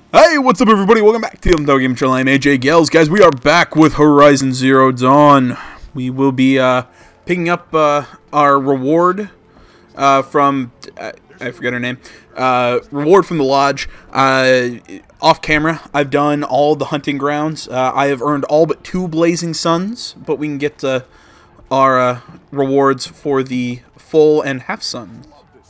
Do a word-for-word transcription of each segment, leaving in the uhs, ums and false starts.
Hey, what's up everybody? Welcome back to the Dog Game Channel. I'm A J Gales. Guys, we are back with Horizon Zero Dawn. We will be uh, picking up uh, our reward uh, from, uh, I forget her name, uh, reward from the Lodge. Uh, off camera, I've done all the hunting grounds. Uh, I have earned all but two Blazing Suns, but we can get uh, our uh, rewards for the full and half sun.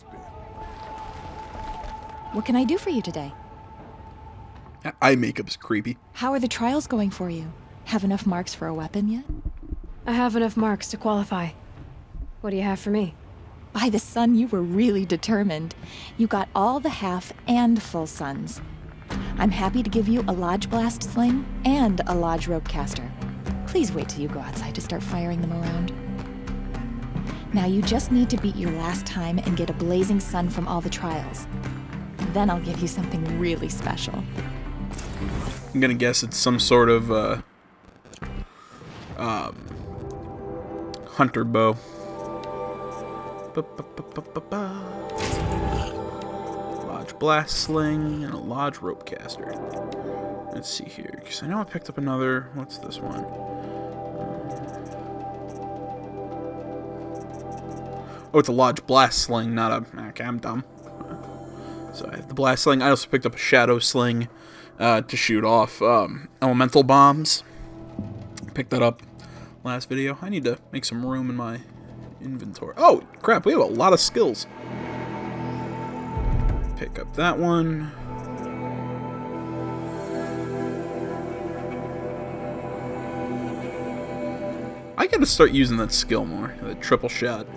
What can I do for you today? Eye makeup's creepy. How are the trials going for you? Have enough marks for a weapon yet? I have enough marks to qualify. What do you have for me? By the sun, you were really determined. You got all the half and full suns. I'm happy to give you a Lodge Blast Sling and a Lodge Rope Caster. Please wait till you go outside to start firing them around. Now you just need to beat your last time and get a Blazing Sun from all the trials. Then I'll give you something really special. I'm gonna guess it's some sort of uh, um, hunter bow. Ba -ba -ba -ba -ba -ba. Lodge blast sling and a lodge rope caster. Let's see here, because I know I picked up another. What's this one? Oh, it's a lodge blast sling, not a. Okay, I'm dumb. So I have the blast sling. I also picked up a shadow sling. Uh, to shoot off um, elemental bombs. Picked that up last video. I need to make some room in my inventory. Oh, crap, we have a lot of skills. Pick up that one. I gotta start using that skill more, the triple shot.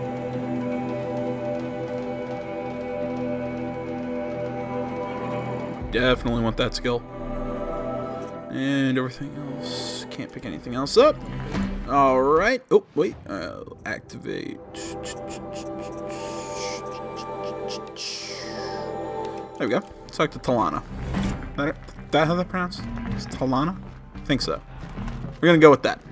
Definitely want that skill. And everything else. Can't pick anything else up. Alright. Oh, wait. Uh, activate. There we go. Let's talk to Talana. That, that how that pronounced? Is Talana? I think so. We're gonna go with that.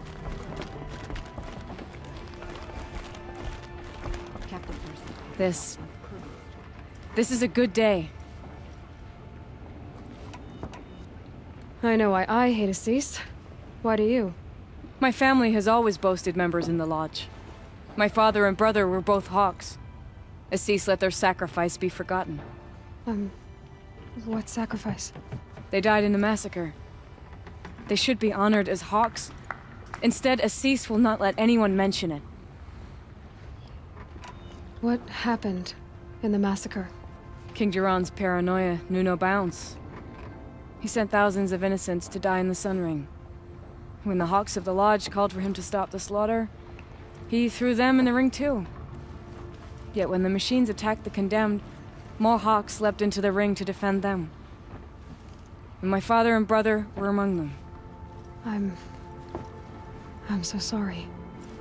Captain This... This is a good day. I know why I hate Assis. Why do you? My family has always boasted members in the Lodge. My father and brother were both Hawks. Assis let their sacrifice be forgotten. Um, what sacrifice? They died in a massacre. They should be honored as Hawks. Instead, Assis will not let anyone mention it. What happened in the massacre? King Jiran's paranoia knew no bounds. He sent thousands of innocents to die in the Sun Ring. When the Hawks of the Lodge called for him to stop the slaughter, he threw them in the ring too. Yet when the machines attacked the condemned, more Hawks leapt into the ring to defend them. And my father and brother were among them. I'm... I'm so sorry.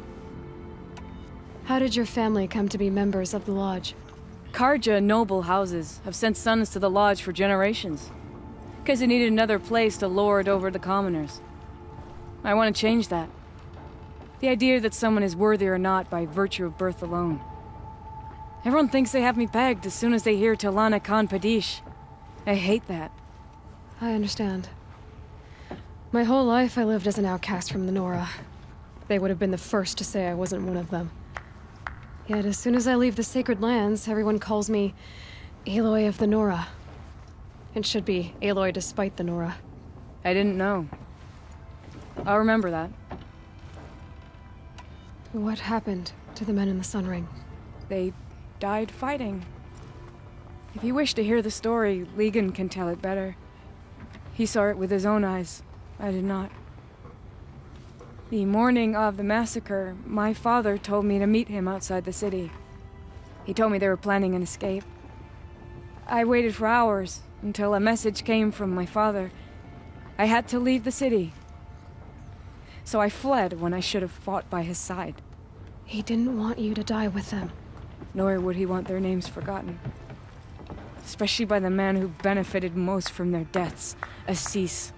How did your family come to be members of the Lodge? Carja noble houses have sent sons to the Lodge for generations. Because they needed another place to lord over the commoners. I want to change that. The idea that someone is worthy or not by virtue of birth alone. Everyone thinks they have me pegged as soon as they hear Talana Khan Padish. I hate that. I understand. My whole life I lived as an outcast from the Nora. They would have been the first to say I wasn't one of them. Yet as soon as I leave the Sacred Lands, everyone calls me Aloy of the Nora. It should be Aloy despite the Nora. I didn't know. I'll remember that. What happened to the men in the Sun Ring? They died fighting. If you wish to hear the story, Legan can tell it better. He saw it with his own eyes. I did not. The morning of the massacre, my father told me to meet him outside the city. He told me they were planning an escape. I waited for hours, until a message came from my father. I had to leave the city. So I fled when I should have fought by his side. He didn't want you to die with them. Nor would he want their names forgotten. Especially by the man who benefited most from their deaths, Assis.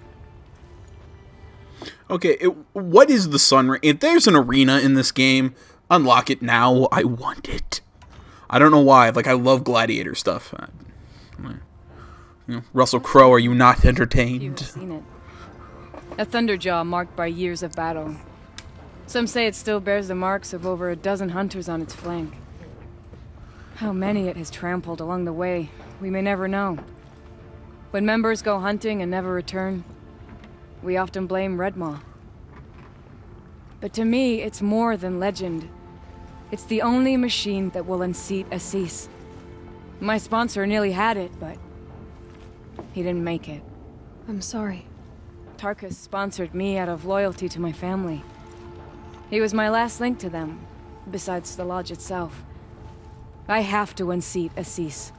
Okay, it, what is the Sun Ring? If there's an arena in this game, unlock it now. I want it. I don't know why. Like, I love gladiator stuff. You know, Russell Crowe, are you not You've entertained? seen it. A Thunderjaw marked by years of battle. Some say it still bears the marks of over a dozen hunters on its flank. How many it has trampled along the way, we may never know. When members go hunting and never return, we often blame Redmaw. But to me, it's more than legend. It's the only machine that will unseat Assis. My sponsor nearly had it, but he didn't make it. I'm sorry. Tarkus sponsored me out of loyalty to my family. He was my last link to them, besides the lodge itself. I have to unseat Assis.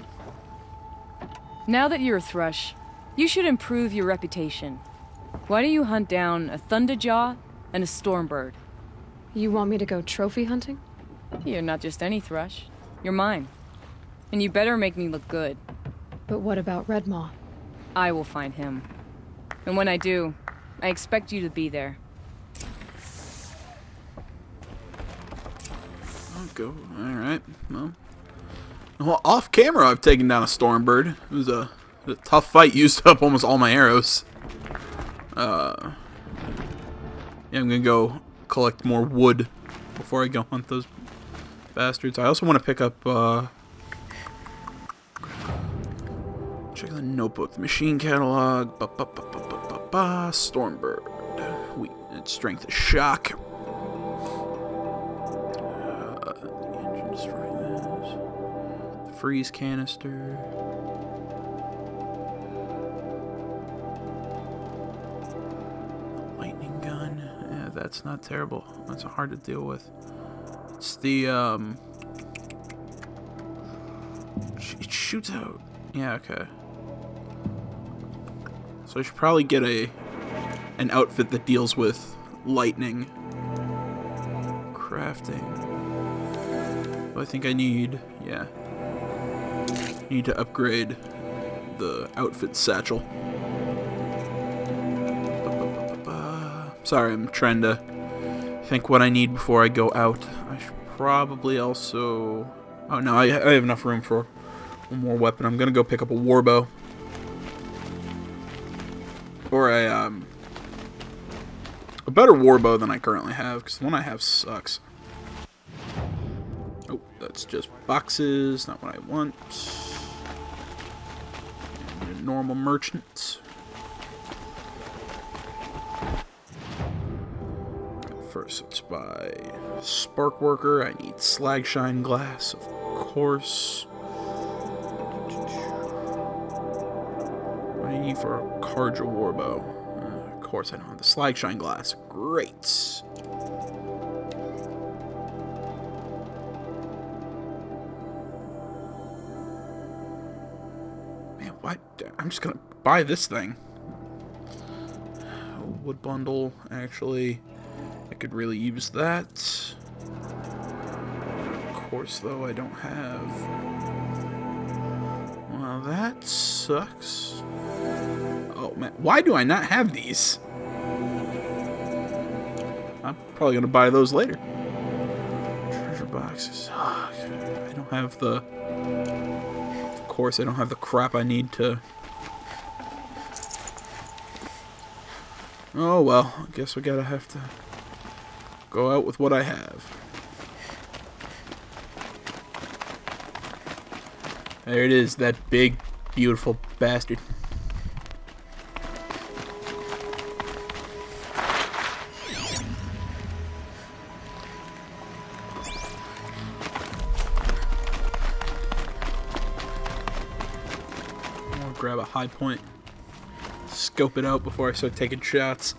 Now that you're a Thrush, you should improve your reputation. Why don't you hunt down a Thunderjaw and a Stormbird? You want me to go trophy hunting? You're not just any Thrush. You're mine. And you better make me look good. But what about Redmaw? I will find him. And when I do, I expect you to be there. I'll go. Alright. Well. Well, off camera, I've taken down a Stormbird. It was a, a tough fight, used up almost all my arrows. Uh, yeah, I'm gonna go collect more wood before I go hunt those bastards. I also want to pick up, uh, check the notebook, the machine catalog. Ba, ba, ba, ba, ba, ba, ba. Stormbird. We, its strength is shock. Uh, the engine destroy this. The freeze canister. Lightning gun. Yeah, that's not terrible. That's hard to deal with. It's the, um... it shoots out. Yeah, okay. So I should probably get a an outfit that deals with lightning. Crafting. What do I think I need? Yeah. Need to upgrade the outfit satchel. Sorry, I'm trying to think what I need before I go out. I should probably also... Oh no, I, I have enough room for one more weapon. I'm gonna go pick up a warbow. Or a, um... a better warbow than I currently have, because the one I have sucks. Oh, that's just boxes, not what I want. And a normal merchant. First, let's buy Spark Worker. I need Slagshine Glass, of course. What do you need for a Karja Warbow? Uh, of course, I don't have the Slagshine Glass. Great. Man, what? I'm just gonna buy this thing. A wood bundle, actually. I could really use that. Of course, though, I don't have... Well, that sucks. Oh, man. Why do I not have these? I'm probably going to buy those later. Treasure boxes. Oh, I don't have the... Of course, I don't have the crap I need to... Oh, well. I guess we gotta have to... go out with what I have. There it is, that big, beautiful bastard. I'll grab a high point, scope it out before I start taking shots.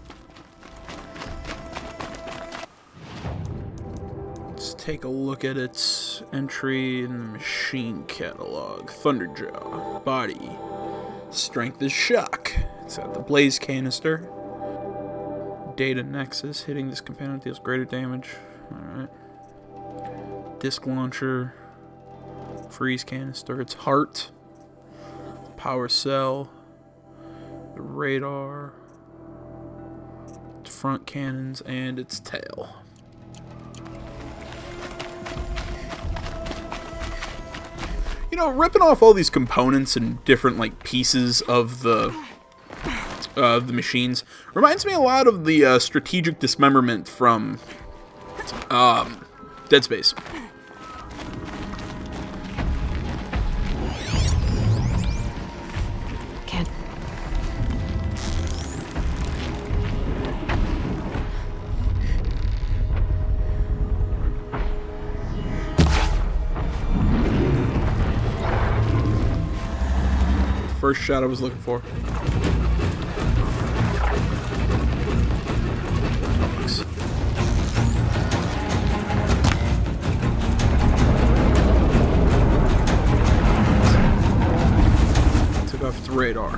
Take a look at its entry in the machine catalog. Thunderjaw. Body. Strength is shock. It's got the blaze canister. Data nexus. Hitting this component deals greater damage. Alright. Disc launcher. Freeze canister. Its heart. Power cell. The radar. Its front cannons and its tail. You know, ripping off all these components and different, like, pieces of the, uh, the machines reminds me a lot of the uh, strategic dismemberment from um, Dead Space. Can't. First shot I was looking for. Took off its radar.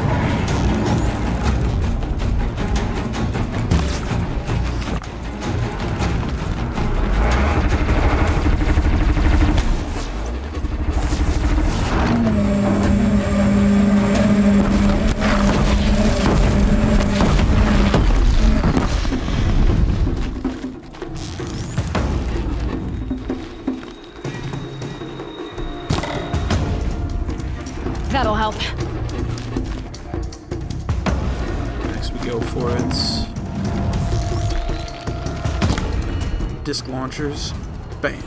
That'll help. Next we go for its disc launchers. Bam.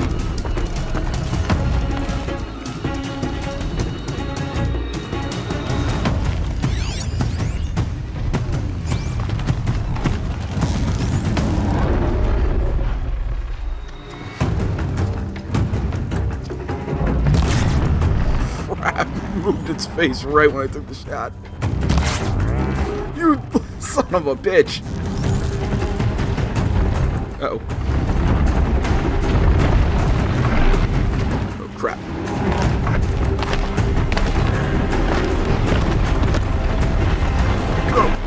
Moved its face right when I took the shot. You son of a bitch. Uh-oh. Oh, crap. Go.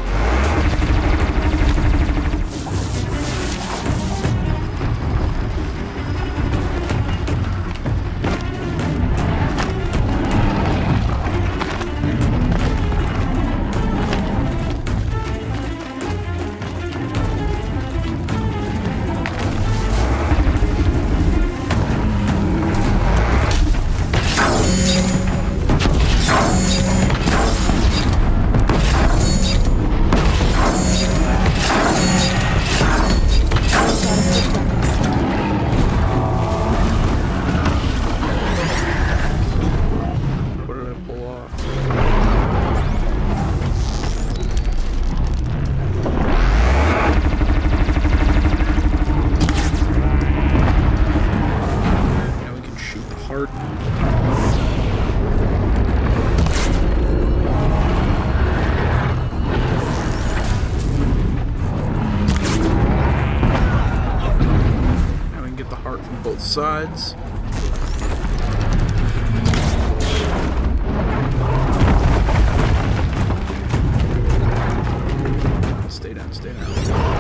Sides. Stay down, stay down.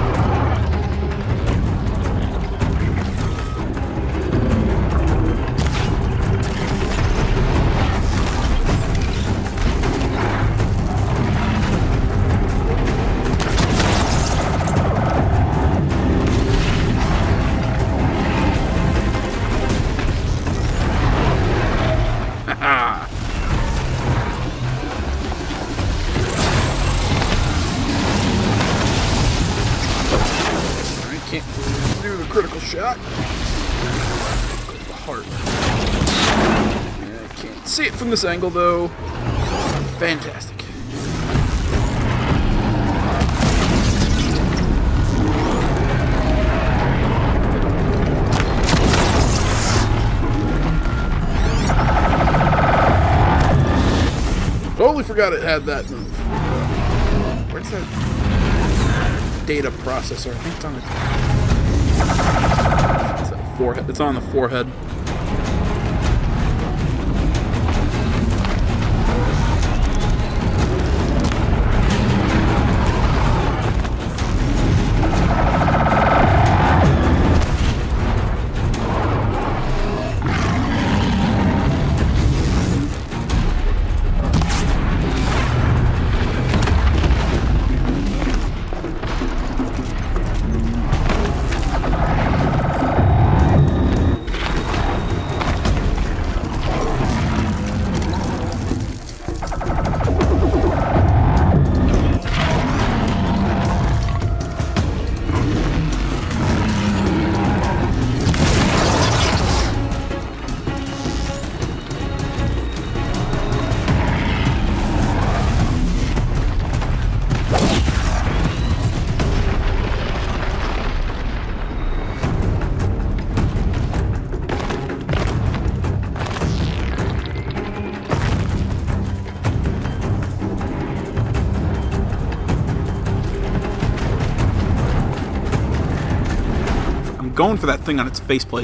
Shot. The heart. Yeah, I can't see it from this angle though. Fantastic. Totally forgot it had that move. Where's that data processor? I think it's on the It's that forehead. It's on the forehead. going for that thing on its faceplate.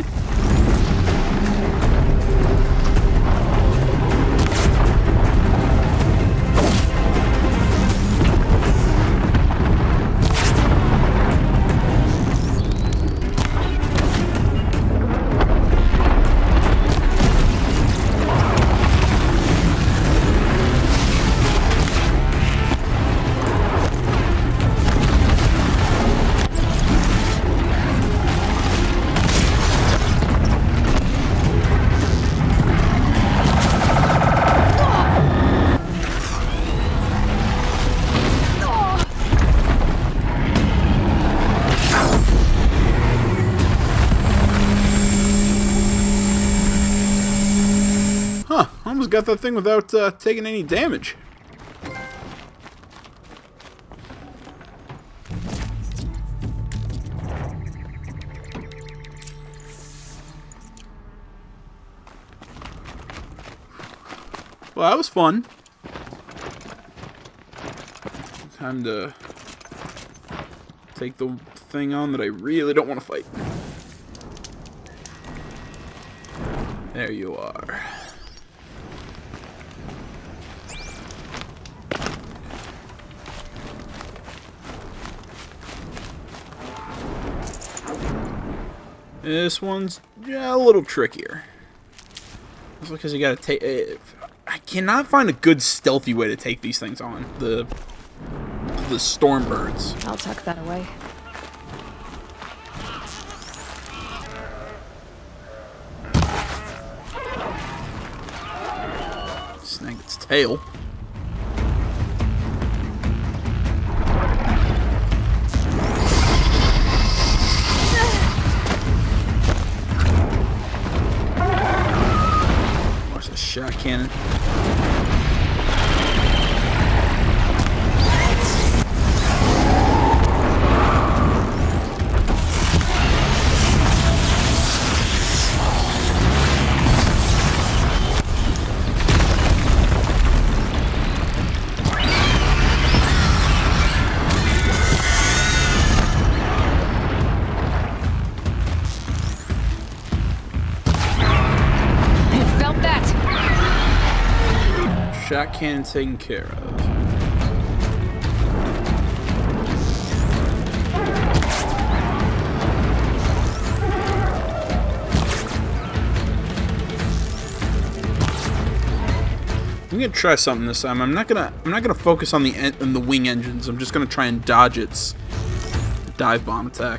Almost got that thing without uh, taking any damage. Well, that was fun. Time to take the thing on that I really don't want to fight. There you are. This one's yeah, a little trickier. That's because you gotta take. Uh, I cannot find a good stealthy way to take these things on. The the storm birds. I'll tuck that away. Snag its tail. Shot cannon. Shot cannon taken care of. I'm gonna try something this time. I'm not gonna. I'm not gonna focus on the en on the wing engines. I'm just gonna try and dodge its dive bomb attack.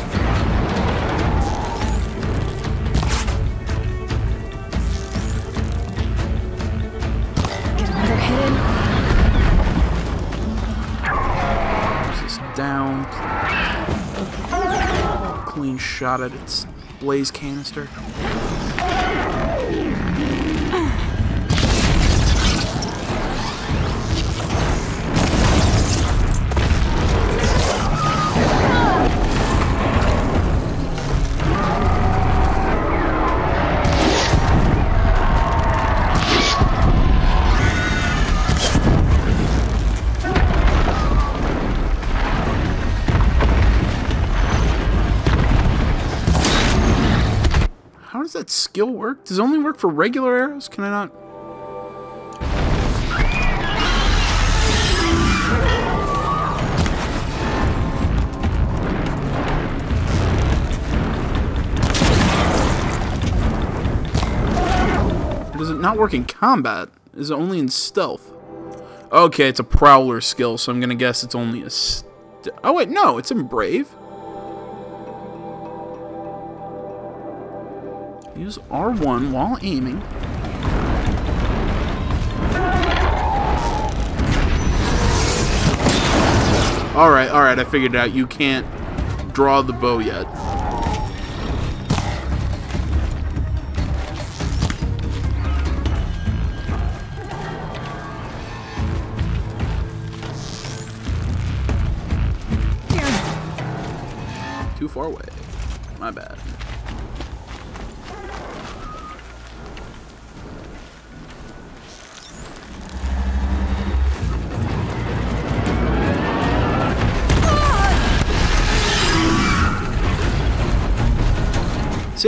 Down. Clean shot at its blaze canister. How does that skill work? Does it only work for regular arrows? Can I not? Or does it not work in combat? Is it only in stealth? Okay, it's a prowler skill, so I'm gonna guess it's only a st- oh wait, no, it's in brave. Use R one while aiming. Alright, alright, I figured it out. You can't draw the bow yet. Too far away. My bad.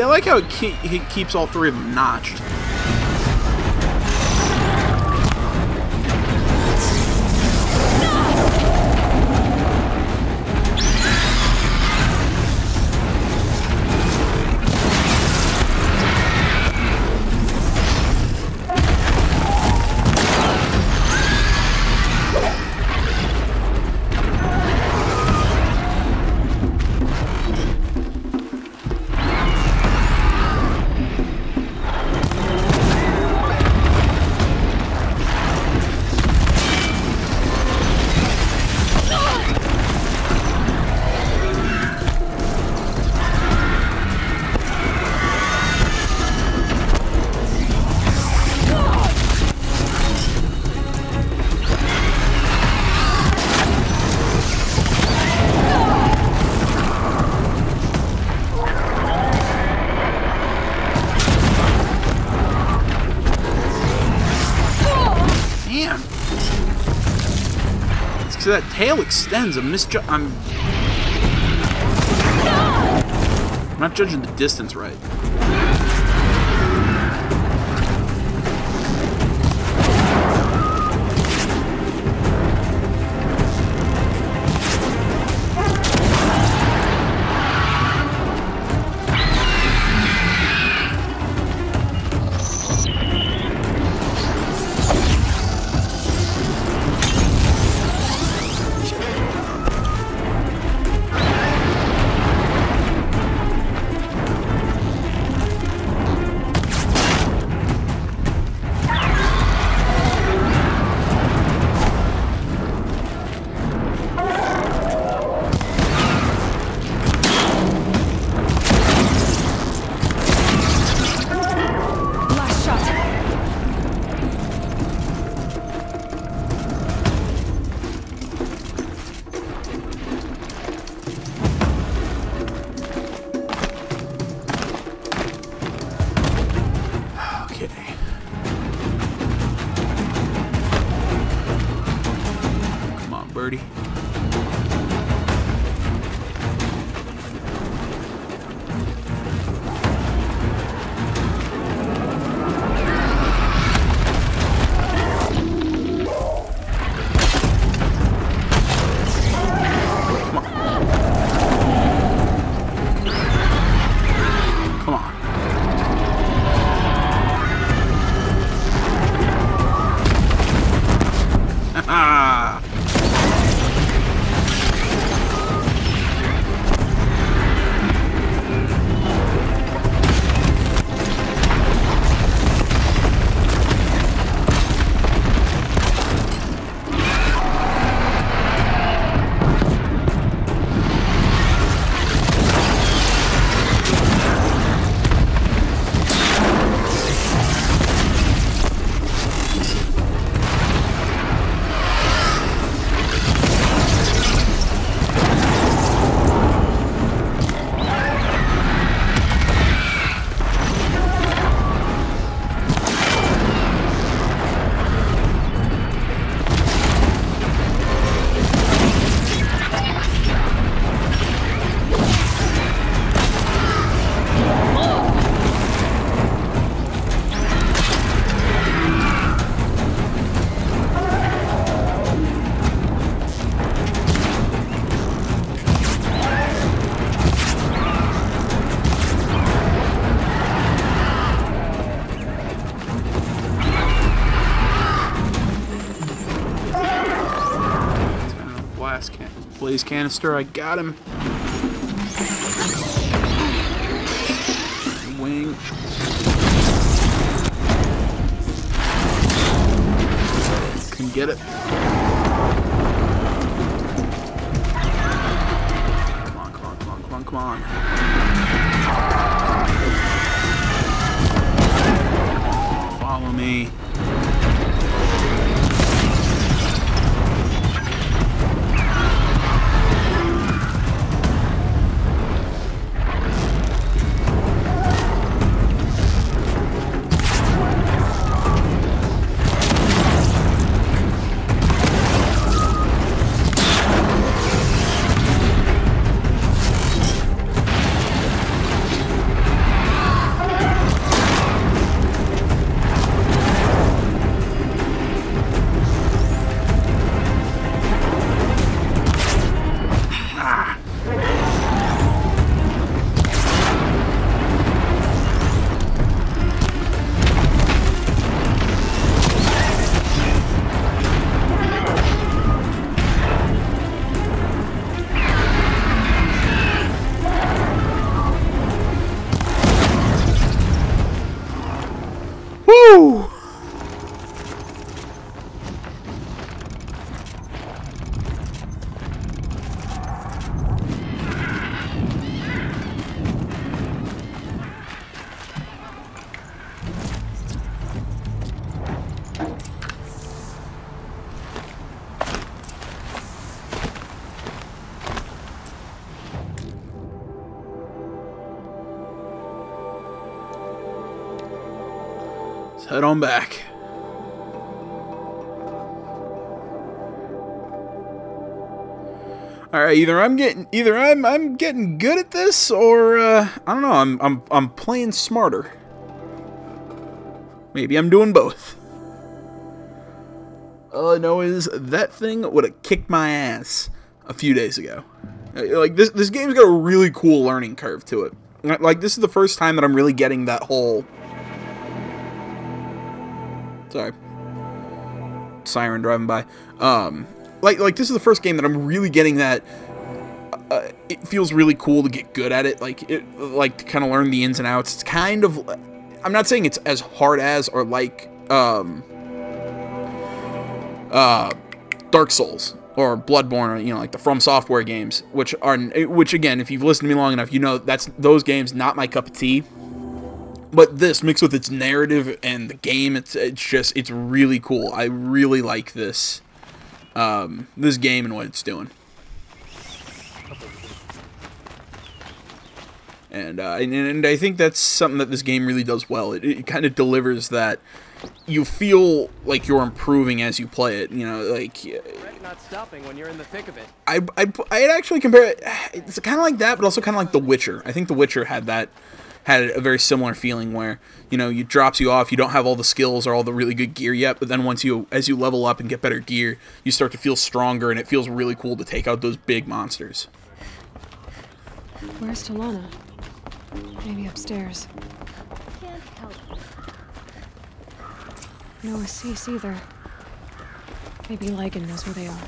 See, I like how it ke he keeps all three of them notched. So that tail extends. I'm misju- I'm... I'm not judging the distance right. Birdie. Come on. Ah. Can blaze canister, I got him. Wing. Can get it. Come on, come on, come on, come on, come on. Follow me. head on back. All right, either I'm getting either I'm I'm getting good at this, or uh, I don't know. I'm I'm I'm playing smarter. Maybe I'm doing both. All I know is that thing would have kicked my ass a few days ago. Like this this game's got a really cool learning curve to it. Like this is the first time that I'm really getting that whole. Sorry. Siren driving by. Um. Like, like this is the first game that I'm really getting that. Uh, it feels really cool to get good at it. Like, it, like to kind of learn the ins and outs. It's kind of. I'm not saying it's as hard as or like um, uh, Dark Souls or Bloodborne, or you know, like the From Software games, which are, which again, if you've listened to me long enough, you know that's those games not my cup of tea. But this mixed with its narrative and the game, it's it's just it's really cool. I really like this. Um, this game and what it's doing. And, uh, and, and I think that's something that this game really does well. It, it kind of delivers that you feel like you're improving as you play it. You know, like... Not stopping when you're in the thick of it. I, I'd, I'd actually compare it... It's kind of like that, but also kind of like The Witcher. I think The Witcher had that... had a very similar feeling where, you know, it drops you off, you don't have all the skills or all the really good gear yet, but then once you, as you level up and get better gear, you start to feel stronger, and it feels really cool to take out those big monsters. Where's Talana? Maybe upstairs. Can't help. No Assis either. Maybe Lygan knows where they are.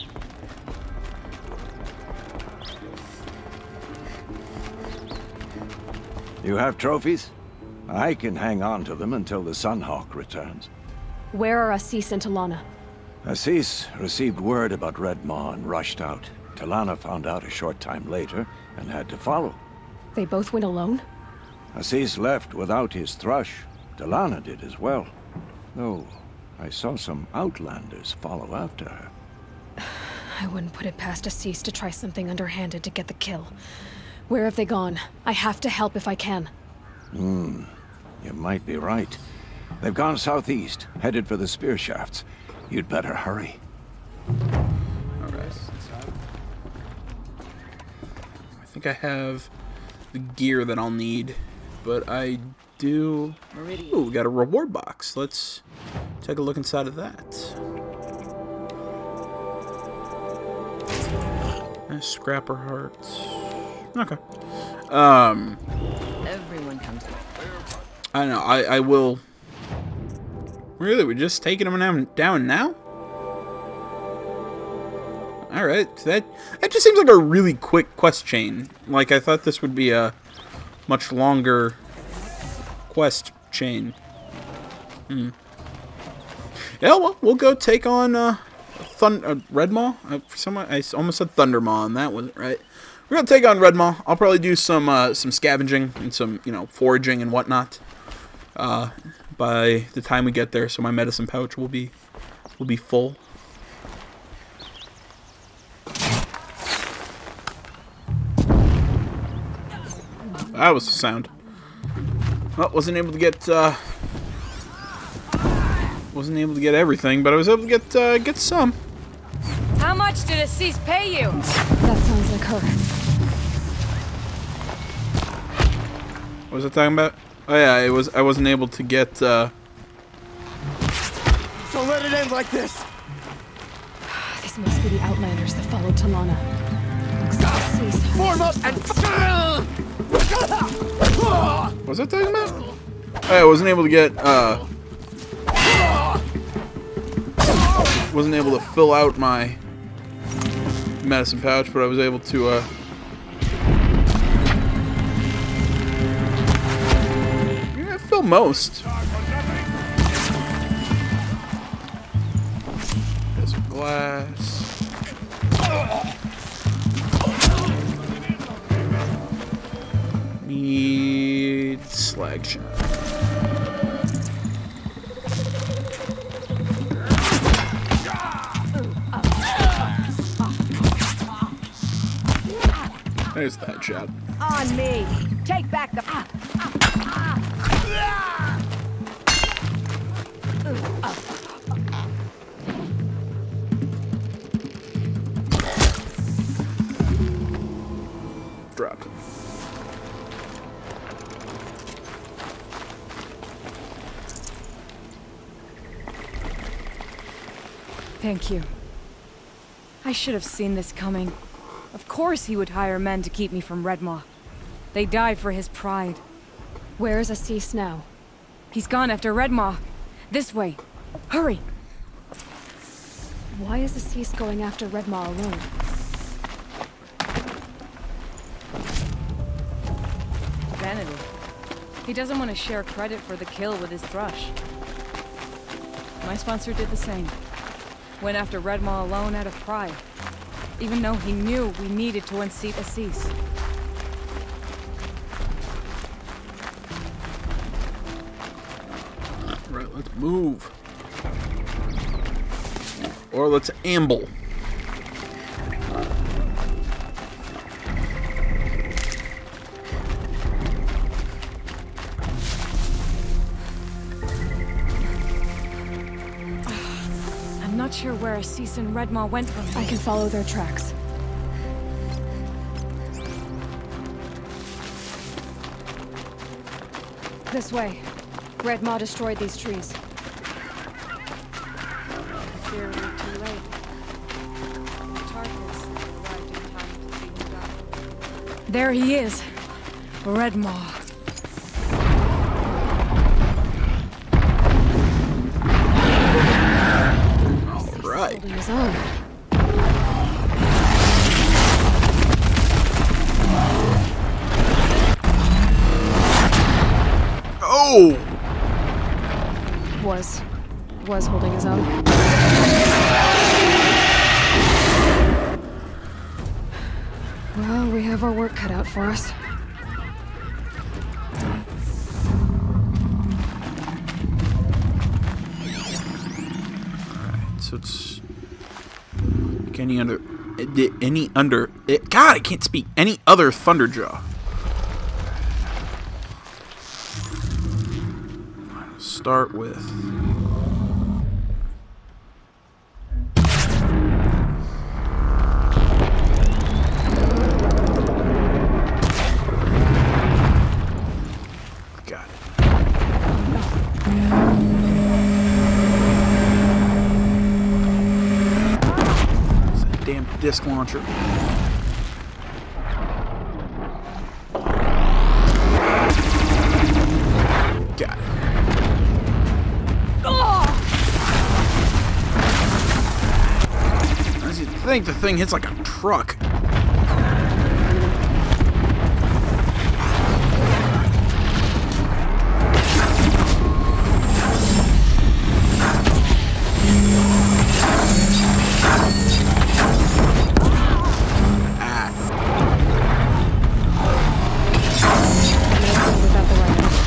You have trophies? I can hang on to them until the Sunhawk returns. Where are Assis and Talana? Assis received word about Red Maw and rushed out. Talana found out a short time later and had to follow. They both went alone? Assis left without his thrush. Talana did as well. Though, I saw some Outlanders follow after her. I wouldn't put it past Assis to try something underhanded to get the kill. Where have they gone? I have to help if I can. Hmm. You might be right. They've gone southeast, headed for the spear shafts. You'd better hurry. Alright. I think I have the gear that I'll need, but I do... Ooh, we got a reward box. Let's take a look inside of that. Uh, scrapper hearts. Okay. Um... Everyone comes. I don't know. I, I will... Really? We're just taking them down, down now? Alright. That, that just seems like a really quick quest chain. Like, I thought this would be a much longer quest chain. Hmm. Yeah, well, we'll go take on uh, Thun uh, Red Maw. Uh, for some, I almost said Thunder Maw, and that wasn't right. We're gonna take on Red Maw. I'll probably do some uh, some scavenging and some, you know, foraging and whatnot. Uh, by the time we get there, so my medicine pouch will be will be full. That was the sound. Well, wasn't able to get uh, wasn't able to get everything, but I was able to get uh, get some. How much did Assis pay you? That sounds like her. What was I talking about? Oh yeah, it was. I wasn't able to get. Uh... Don't let it end like this. This must be the Outlanders that followed Talana. Looks like Assis. Form up and. What was I talking about? Oh, yeah, I wasn't able to get. Uh... Wasn't able to fill out my medicine pouch, but I was able to. Uh... Fill most. There's some glass. Need slag shot. There's that shot. On me. Take back the. Drop. Thank you. I should have seen this coming. Of course he would hire men to keep me from Redmaw. They died for his pride. Where is Assis now? He's gone after Redmaw. This way. Hurry! Why is Assis going after Redmaw alone? Vanity. He doesn't want to share credit for the kill with his thrush. My sponsor did the same. Went after Redmaw alone out of pride. Even though he knew we needed to unseat Assis. Right, let's move. Or let's amble. I'm not sure where Assis and Redmaw went from here. I can follow their tracks. This way. Redmaw destroyed these trees. I fear we're too late. Tarkus arrived in time to see him die. There he is. Redmaw. All right. Holding his own. Oh! Was. Was holding his own. Well, we have our work cut out for us. So it's any under any under it, God, I can't speak. Any other Thunderjaw. I'll start with got it. Damn disc launcher. Got it. As you think, the thing hits like a truck. Without the right hand.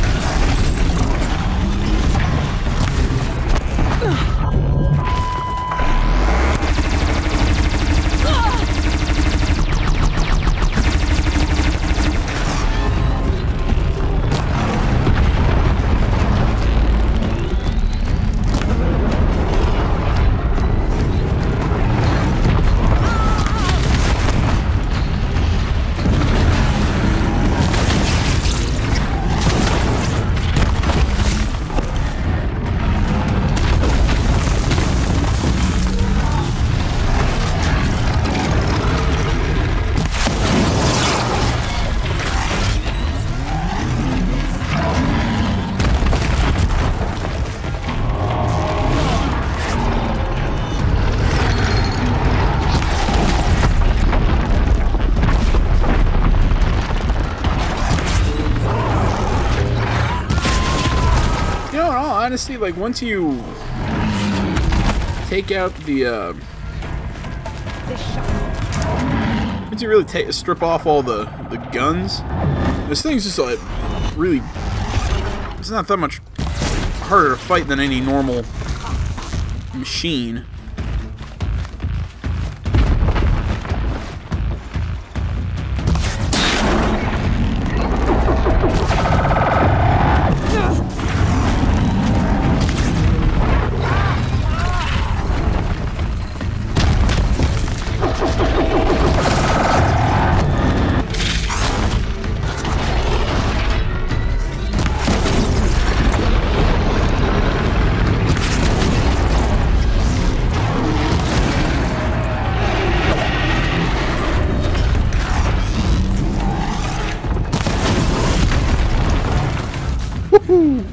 You know, in all honesty, like once you take out the, uh, once you really take strip off all the the guns, this thing's just like really, it's not that much harder to fight than any normal machine. Woo!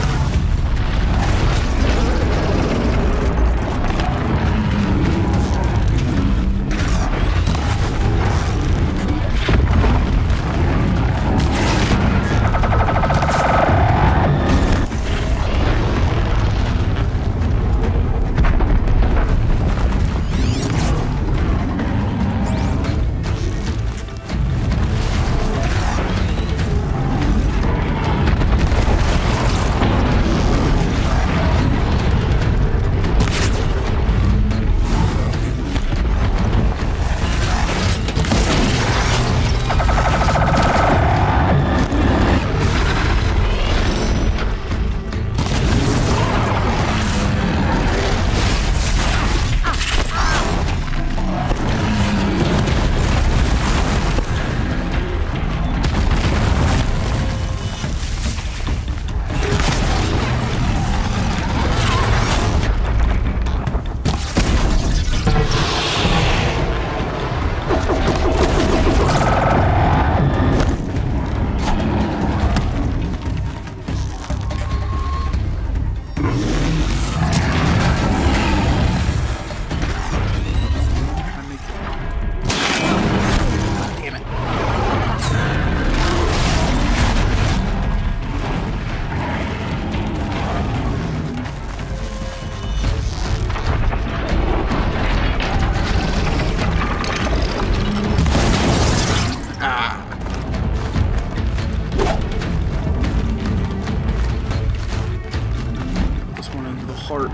Heart.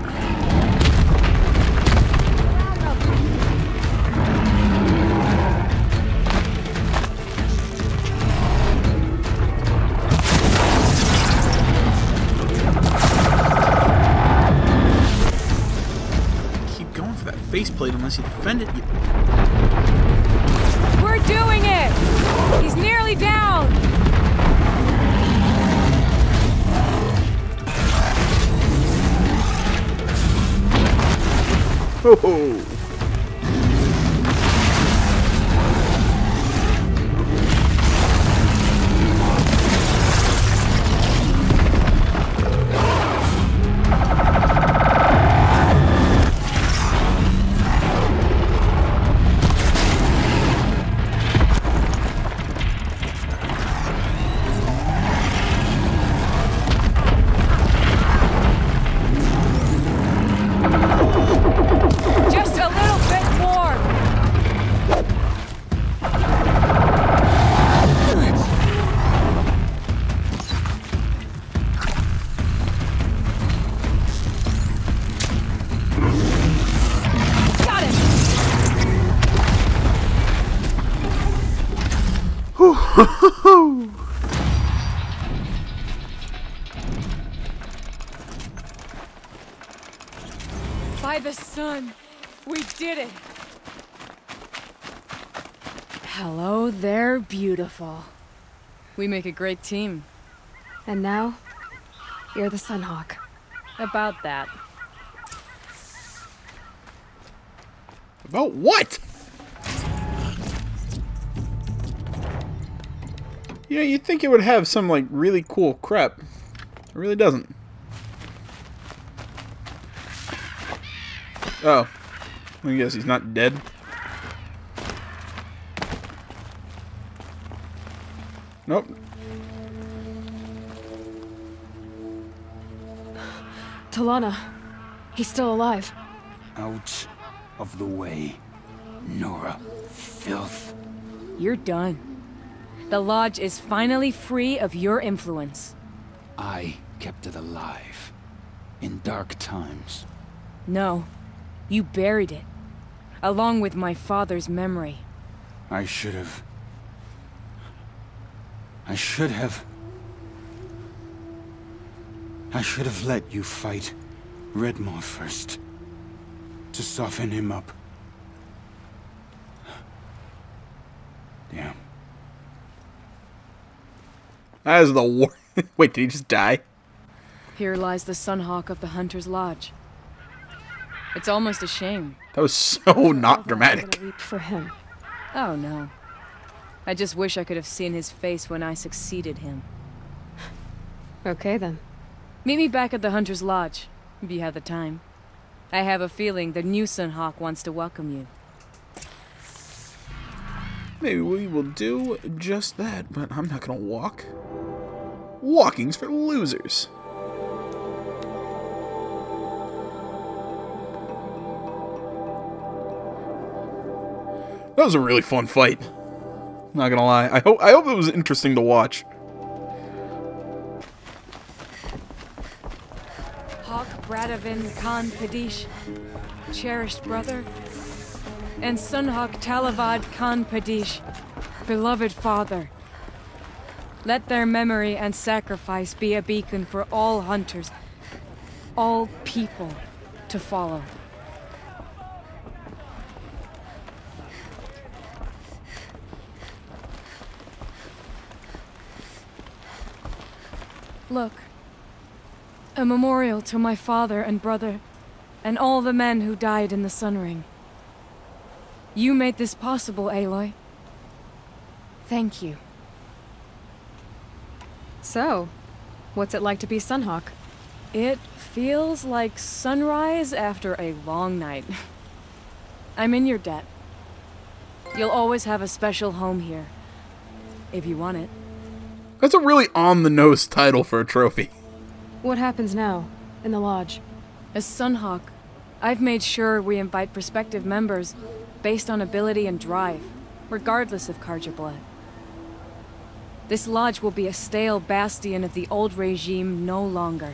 Keep going for that faceplate unless you defend it. You... We're doing it! He's nearly down! Ho ho! By the sun, we did it! Hello there, beautiful. We make a great team. And now, you're the Sunhawk. About that. About what? You know, you'd think it would have some, like, really cool crap. It really doesn't. Oh. I guess he's not dead. Nope. T'Lana. He's still alive. Out of the way, Nora. Filth. You're done. The Lodge is finally free of your influence. I kept it alive. In dark times. No. You buried it. Along with my father's memory. I should have... I should have... I should have let you fight Redmaw first. To soften him up. Damn. That is the war. Wait, did he just die? Here lies the Sunhawk of the Hunter's Lodge. It's almost a shame. That was so not dramatic. Weep for him. Oh no. I just wish I could have seen his face when I succeeded him. Okay then. Meet me back at the Hunter's Lodge, if you have the time. I have a feeling the new Sunhawk wants to welcome you. Maybe we will do just that, but I'm not gonna walk. Walking's for losers. That was a really fun fight. Not gonna lie. I hope I hope it was interesting to watch. Hawk Bradavin Khan Padish, cherished brother, and Sunhawk Talavad Khan Padish, beloved father. Let their memory and sacrifice be a beacon for all hunters, all people to follow. Look, a memorial to my father and brother, and all the men who died in the Sun Ring. You made this possible, Aloy. Thank you. So, what's it like to be Sunhawk? It feels like sunrise after a long night. I'm in your debt. You'll always have a special home here, if you want it. That's a really on-the-nose title for a trophy. What happens now, in the lodge? As Sunhawk, I've made sure we invite prospective members based on ability and drive, regardless of Carja blood. This lodge will be a stale bastion of the old regime no longer.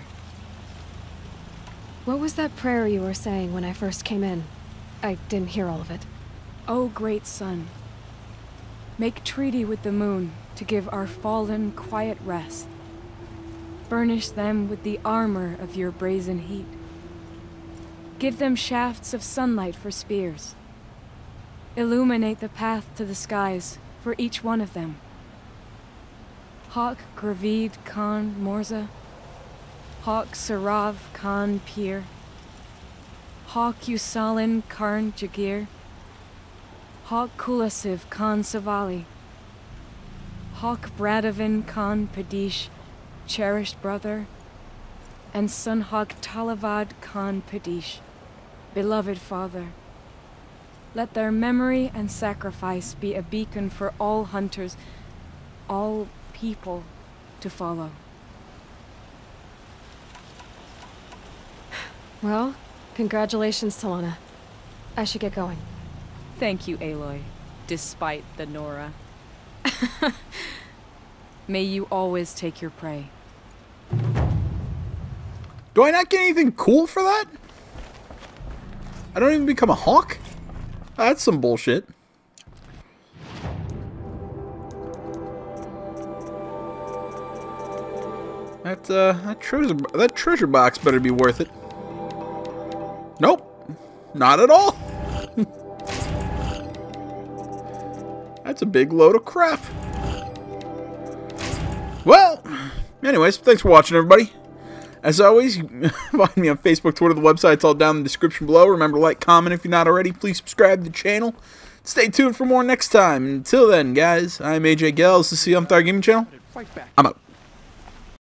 What was that prayer you were saying when I first came in? I didn't hear all of it. O great sun, make treaty with the moon to give our fallen quiet rest. Furnish them with the armor of your brazen heat. Give them shafts of sunlight for spears. Illuminate the path to the skies for each one of them. Hawk Gravid Khan Morza, Hawk Sarav Khan Pir, Hawk Usalin Karn Jagir, Hawk Kulasiv Khan Savali, Hawk Bradavin Khan Padish, cherished brother, and Sunhawk Talavad Khan Padish, beloved father. Let their memory and sacrifice be a beacon for all hunters, all people to follow. Well, congratulations, Talana. I should get going. Thank you, Aloy, despite the Nora. May you always take your prey. Do I not get anything cool for that? I don't even become a hawk? That's some bullshit. That uh, that treasure that treasure box better be worth it. Nope, not at all. That's a big load of crap. Well, anyways, thanks for watching, everybody. As always, you can find me on Facebook, Twitter, the website. It's all down in the description below. Remember to like, comment if you're not already. Please subscribe to the channel. Stay tuned for more next time. Until then, guys, I'm A J Gels. This is the Umthar Gaming Channel. I'm out.